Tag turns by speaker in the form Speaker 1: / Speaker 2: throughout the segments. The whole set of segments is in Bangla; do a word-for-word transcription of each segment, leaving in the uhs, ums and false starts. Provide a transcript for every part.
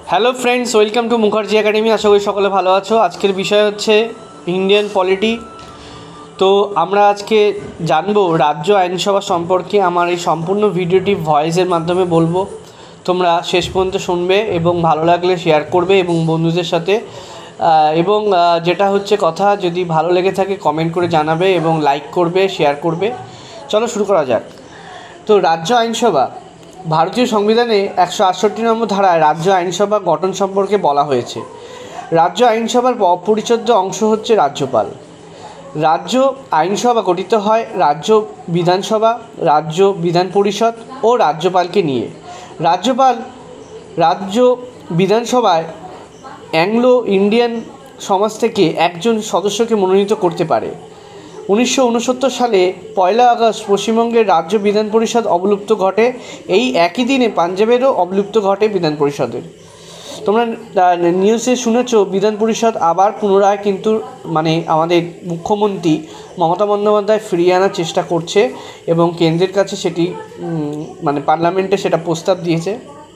Speaker 1: Hello friends, welcome to Mukherjee academy. আশা করি সকলে ভালো আছো। আজকের বিষয় হচ্ছে ইন্ডিয়ান পলিটি। তো আমরা আজকে জানবো রাজ্য আইনসভা সম্পর্কে। আমার এই সম্পূর্ণ ভিডিওটি ভয়েসের মাধ্যমে বলবো, তোমরা শেষ পর্যন্ত শুনবে এবং ভালো লাগলে শেয়ার করবে এবং বন্ধুদের সাথে। এবং যেটা হচ্ছে কথা, যদি ভালো লেগে থাকে কমেন্ট করে জানাবে এবং লাইক করবে, শেয়ার করবে। চলো শুরু করা যাক। তো রাজ্য আইনসভা, ভারতীয় সংবিধানে একশো আটষট্টি নম্বর ধারায় রাজ্য আইনসভা গঠন সম্পর্কে বলা হয়েছে। রাজ্য আইনসভার অপরিচ্ছেদ্য অংশ হচ্ছে রাজ্যপাল। রাজ্য আইনসভা গঠিত হয় রাজ্য বিধানসভা, রাজ্য বিধান পরিষদ ও রাজ্যপালকে নিয়ে। রাজ্যপাল রাজ্য বিধানসভায় অ্যাংলো ইন্ডিয়ান সমাজ থেকে একজন সদস্যকে মনোনীত করতে পারে। উনিশশো উনসত্তর সালে পয়লা আগস্ট পশ্চিমবঙ্গের রাজ্য বিধান পরিষদ অবলুপ্ত ঘটে। এই একই দিনে পাঞ্জাবেরও অবলুপ্ত ঘটে বিধান পরিষদের। তোমরা নিউজে শুনেছ, বিধান পরিষদ আবার পুনরায় কিন্তু মানে আমাদের মুখ্যমন্ত্রী মমতা বন্দ্যোপাধ্যায় ফিরিয়ে আনার চেষ্টা করছে এবং কেন্দ্রের কাছে সেটি মানে পার্লামেন্টে সেটা প্রস্তাব দিয়েছে।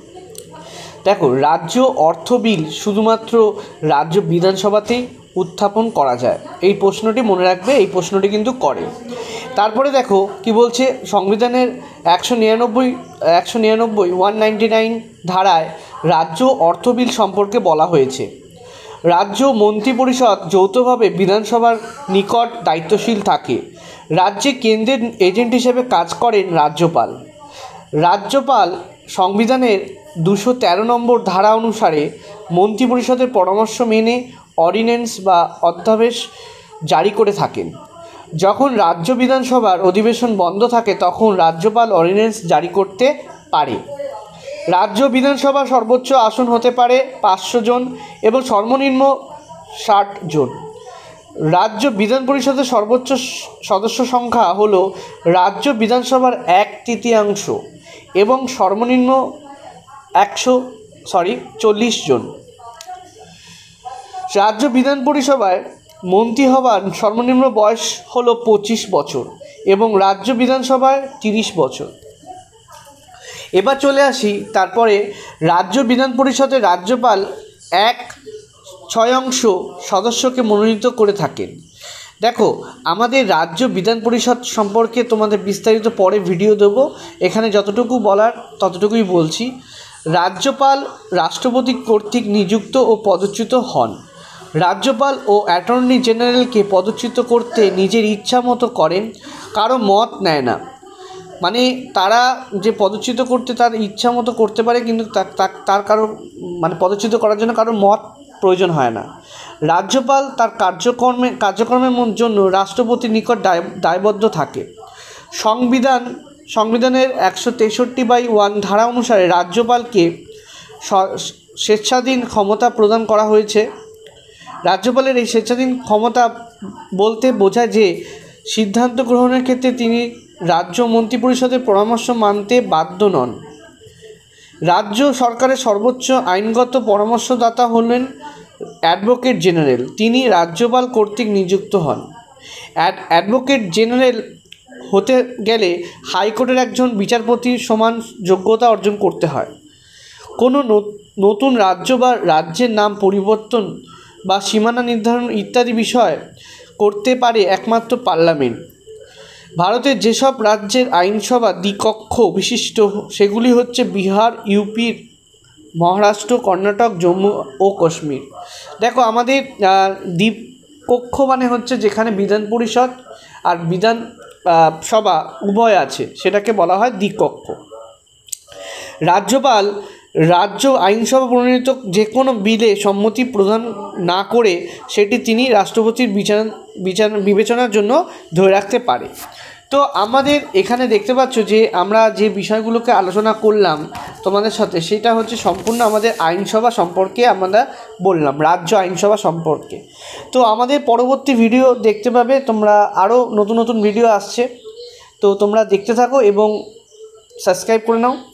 Speaker 1: দেখো, রাজ্য অর্থ বিল শুধুমাত্র রাজ্য বিধানসভাতেই উত্থাপন করা যায়, এই প্রশ্নটি মনে রাখবে, এই প্রশ্নটি কিন্তু করে। তারপরে দেখো কি বলছে, সংবিধানের একশো নিরানব্বই একশো নিরানব্বই ওয়ান নাইনটি নাইন ধারায় রাজ্য অর্থ বিল সম্পর্কে বলা হয়েছে। রাজ্য মন্ত্রিপরিষদ যৌথভাবে বিধানসভার নিকট দায়িত্বশীল থাকে। রাজ্যে কেন্দ্রের এজেন্ট হিসেবে কাজ করেন রাজ্যপাল। রাজ্যপাল সংবিধানের দুশো তেরো নম্বর ধারা অনুসারে মন্ত্রিপরিষদের পরামর্শ মেনে অর্ডিন্যান্স বা অধ্যাদেশ জারি করে থাকেন। যখন রাজ্য বিধানসভার অধিবেশন বন্ধ থাকে তখন রাজ্যপাল অর্ডিন্যান্স জারি করতে পারে। রাজ্য বিধানসভার সর্বোচ্চ আসন হতে পারে পাঁচশো জন এবং সর্বনিম্ন ষাট জন। রাজ্য বিধান পরিষদের সর্বোচ্চ সদস্য সংখ্যা হল রাজ্য বিধানসভার এক তৃতীয়াংশ এবং সর্বনিম্ন একশো সরি চল্লিশ জন। রাজ্য বিধান পরিষভায় মন্ত্রী হবার সর্বনিম্ন বয়স হলো পঁচিশ বছর এবং রাজ্য বিধানসভায় তিরিশ বছর। এবার চলে আসি, তারপরে রাজ্য বিধান পরিষদের রাজ্যপাল এক ছয়াংশ সদস্যকে মনোনীত করে থাকেন। দেখো, আমাদের রাজ্য বিধান পরিষদ সম্পর্কে তোমাদের বিস্তারিত পরে ভিডিও দেবো, এখানে যতটুকু বলার ততটুকুই বলছি। রাজ্যপাল রাষ্ট্রপতি কর্তৃক নিযুক্ত ও পদচ্যুত হন। রাজ্যপাল ও অ্যাটর্নি জেনারেলকে পদচ্যুত করতে নিজের ইচ্ছা মতো করেন, কারো মত নেয় না। মানে তারা যে পদচ্যুত করতে তার ইচ্ছা মতো করতে পারে, কিন্তু তার কারো মানে পদচ্যুত করার জন্য কারোর মত প্রয়োজন হয় না। রাজ্যপাল তার কার্যক্রমে কার্যক্রমের জন্য রাষ্ট্রপতির নিকট দায় দায়বদ্ধ থাকে। সংবিধান সংবিধানের একশো তেষট্টি বাই ওয়ান ধারা অনুসারে রাজ্যপালকে স্বেচ্ছাধীন ক্ষমতা প্রদান করা হয়েছে। রাজ্যপালের এই স্বেচ্ছাধীন ক্ষমতা বলতে বোঝায় যে সিদ্ধান্ত গ্রহণের ক্ষেত্রে তিনি রাজ্য মন্ত্রিপরিষদের পরামর্শ মানতে বাধ্য নন। রাজ্য সরকারের সর্বোচ্চ আইনগত পরামর্শদাতা হলেন অ্যাডভোকেট জেনারেল। তিনি রাজ্যপাল কর্তৃক নিযুক্ত হন। অ্যাডভোকেট জেনারেল হতে গেলে হাইকোর্টের একজন বিচারপতির সমান যোগ্যতা অর্জন করতে হয়। কোনো নতুন রাজ্য বা রাজ্যের নাম পরিবর্তন বা সীমানা নির্ধারণ ইত্যাদি বিষয় করতে পারে একমাত্র পার্লামেন্ট। ভারতের যেসব রাজ্যের আইনসভা দ্বিকক্ষ বিশিষ্ট সেগুলি হচ্ছে বিহার, ইউপি, মহারাষ্ট্র, কর্ণাটক, জম্মু ও কাশ্মীর। দেখো, আমাদের দ্বিকক্ষ মানে হচ্ছে যেখানে বিধান পরিষদ আর বিধান সভা উভয় আছে, সেটাকে বলা হয় দ্বিকক্ষ। রাজ্যপাল রাজ্য আইনসভা প্রণীত যে কোনো বিলে সম্মতি প্রদান না করে সেটি তিনি রাষ্ট্রপতির বিচার বিচার বিবেচনার জন্য ধরে রাখতে পারে। তো আমাদের এখানে দেখতে পাচ্ছ যে আমরা যে বিষয়গুলোকে আলোচনা করলাম তোমাদের সাথে, সেটা হচ্ছে সম্পূর্ণ আমাদের আইনসভা সম্পর্কে আমরা বললাম, রাজ্য আইনসভা সম্পর্কে। তো আমাদের পরবর্তী ভিডিও দেখতে পাবে তোমরা, আরও নতুন নতুন ভিডিও আসছে, তো তোমরা দেখতে থাকো এবং সাবস্ক্রাইব করে নাও।